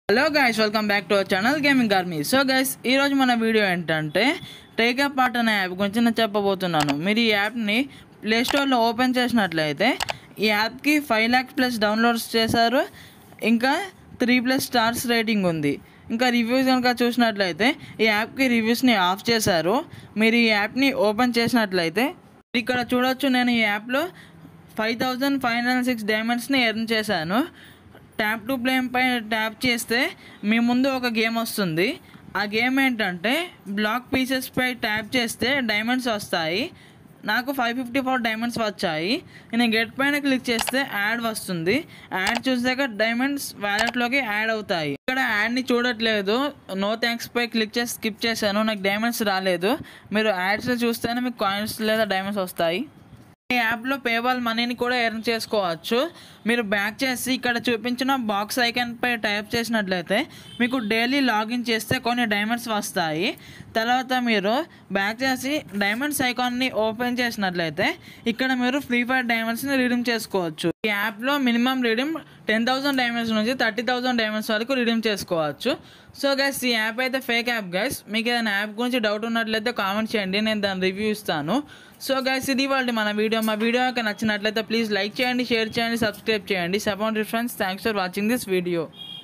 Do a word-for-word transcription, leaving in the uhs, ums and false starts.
Hello guys, welcome back to our channel gaming army. So guys, ఈరోజు మన video ఏంటంటే take up part అనే app గురించి నేను చెప్పబోతున్నాను. మీరు ఈ యాప్ని ప్లేస్టోర్లో ఓపెన్ చేసినట్లయితే ఈ యాప్కి ఫైవ్ ల్యాక్స్ ప్లస్ డౌన్లోడ్స్ చేశారు. ఇంకా త్రీ ప్లస్ స్టార్స్ రేటింగ్ ఉంది. ఇంకా రివ్యూస్ కనుక చూసినట్లయితే ఈ యాప్కి రివ్యూస్ని ఆఫ్ చేశారు. మీరు ఈ యాప్ని ఓపెన్ చేసినట్లయితే ఇక్కడ చూడొచ్చు, నేను ఈ యాప్లో five thousand five hundred six డైమండ్స్ని ఎర్న్ చేశాను. ట్యాప్ టు ప్లే పై ట్యాప్ చేస్తే మీ ముందు ఒక గేమ్ వస్తుంది. ఆ గేమ్ ఏంటంటే బ్లాక్ పీసెస్ పై ట్యాప్ చేస్తే డైమండ్స్ వస్తాయి. నాకు ఫైవ్ ఫిఫ్టీ ఫోర్ డైమండ్స్ వచ్చాయి. నేను గెట్ పైన క్లిక్ చేస్తే యాడ్ వస్తుంది. యాడ్ చూసాక డైమండ్స్ వ్యాలెట్లోకి యాడ్ అవుతాయి. ఇక్కడ యాడ్ని చూడట్లేదు, నో థ్యాంక్స్ పై క్లిక్ చేసి స్కిప్ చేశాను. నాకు డైమండ్స్ రాలేదు. మీరు యాడ్స్లో చూస్తేనే మీకు కాయిన్స్ లేదా డైమండ్స్ వస్తాయి. ఈ యాప్లో పేపాల్ మనీని కూడా ఎర్న్ చేసుకోవచ్చు. మీరు బ్యాక్ చేసి ఇక్కడ చూపించిన బాక్స్ ఐకాన్ పై టైప్ చేసినట్లయితే మీకు డైలీ లాగిన్ చేస్తే కొన్ని డైమండ్స్ వస్తాయి. తర్వాత మీరు బ్యాక్ చేసి డైమండ్స్ ఐకాన్ని ఓపెన్ చేసినట్లయితే ఇక్కడ మీరు ఫ్రీ ఫైర్ డైమండ్స్ని రిడీమ్ చేసుకోవచ్చు. ఈ యాప్లో minimum redeem ten thousand diamonds నుంచి థర్టీ థౌసండ్ డైమండ్స్ వరకు రిడీమ్ చేసుకోవచ్చు. సో గైస్, ఈ యాప్ అయితే ఫేక్ యాప్ గైస్. మీకు ఏదైనా యాప్ గురించి డౌట్ ఉన్నట్లయితే కామెంట్ చేయండి, నేను దాని రివ్యూ ఇస్తాను. సో గైస్, ఇది వాళ్ళ మన వీడియో. మా వీడియో నచ్చినట్లయితే ప్లీజ్ లైక్ చేయండి, షేర్ చేయండి, సబ్స్క్రైబ్ చేయండి. Support friends, thanks for watching this video.